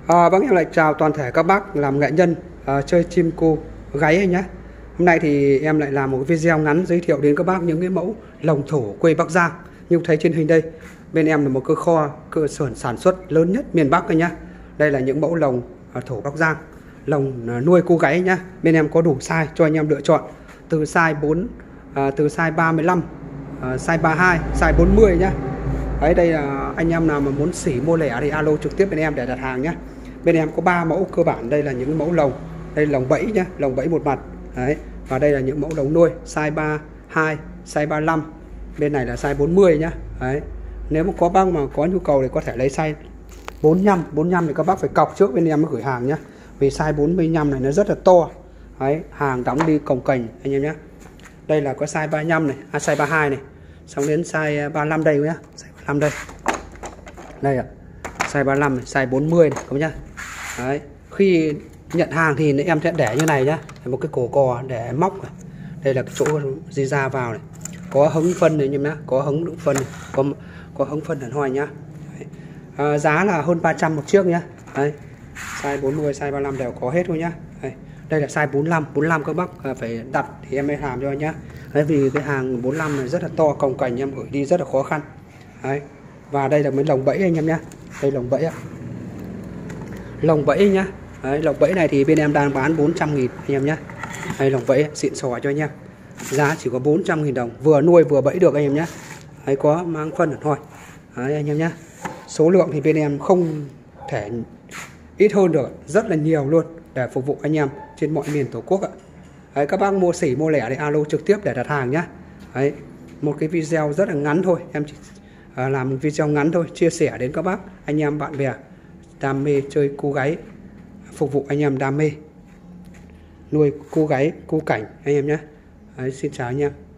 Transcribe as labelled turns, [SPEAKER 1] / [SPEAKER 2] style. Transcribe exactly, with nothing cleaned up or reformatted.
[SPEAKER 1] À, vâng, em lại chào toàn thể các bác làm nghệ nhân à, chơi chim cu gáy anh nhé. Hôm nay thì em lại làm một video ngắn giới thiệu đến các bác những cái mẫu lồng thổ quê Bắc Giang. Như thấy trên hình đây, bên em là một cơ kho, cơ sở sản xuất lớn nhất miền Bắc anh nhé. Đây là những mẫu lồng à, thổ Bắc Giang, lồng à, nuôi cu gáy nhá. Bên em có đủ size cho anh em lựa chọn, từ size bốn, à, từ size ba mươi lăm, à, size ba mươi hai, size bốn mươi nhá. Đấy, đây là anh em nào mà muốn xỉ mua lẻ thì alo trực tiếp bên em để đặt hàng nhé. Bên em có ba mẫu cơ bản, đây là những mẫu lồng, đây là lồng bẫy nhá, lồng bẫy một mặt. Đấy, và đây là những mẫu lồng nuôi size ba mươi hai, size ba mươi lăm. Bên này là size bốn mươi nhá. Đấy. Nếu mà có bác mà có nhu cầu thì có thể lấy size bốn mươi lăm, bốn mươi lăm thì các bác phải cọc trước bên em mới gửi hàng nhá. Vì size bốn mươi lăm này nó rất là to. Đấy, hàng đóng đi cồng kềnh anh em nhé. Đây là có size ba mươi lăm này, à, size ba mươi hai này. Xong đến size ba mươi lăm đây nhá, size ba mươi lăm đây. Đây ạ. Size ba mươi lăm này, size bốn mươi này các bác nhá. Đấy, khi nhận hàng thì em sẽ để như này nhá, một cái cổ cò để móc này. Đây là cái chỗ di ra vào này. Có hứng phân này nhá, có hứng đựng phân này, có có hứng phân hẳn hoi nhá. À, giá là hơn ba trăm một chiếc nhá. Đấy. Size bốn mươi, size ba mươi lăm đều có hết thôi nhá. Đây, đây là size bốn mươi lăm, bốn mươi lăm các bác phải đặt thì em mới làm cho nhá. Đấy, vì cái hàng bốn mươi lăm này rất là to, cồng kềnh em gửi đi rất là khó khăn. Đấy. Và đây là mấy lồng bẫy anh em nhá. Đây lồng bẫy ạ. Lồng bẫy nhá. Đấy, lồng bẫy này thì bên em đang bán bốn trăm nghìn anh em nhá. Đây lồng bẫy xịn sò cho anh em. Giá chỉ có bốn trăm nghìn đồng, vừa nuôi vừa bẫy được anh em nhá. Đấy, có mang phân hẳn hoi. Đấy anh em nhá. Số lượng thì bên em không thể ít hơn được, rất là nhiều luôn để phục vụ anh em trên mọi miền Tổ quốc ạ. Đấy, các bác mua xỉ mua lẻ thì alo trực tiếp để đặt hàng nhá. Đấy, một cái video rất là ngắn thôi, em chỉ à, làm một video ngắn thôi, chia sẻ đến các bác anh em bạn bè đam mê chơi cu gáy, phục vụ anh em đam mê nuôi cu gáy cu cảnh anh em nhé. Đấy, xin chào anh em.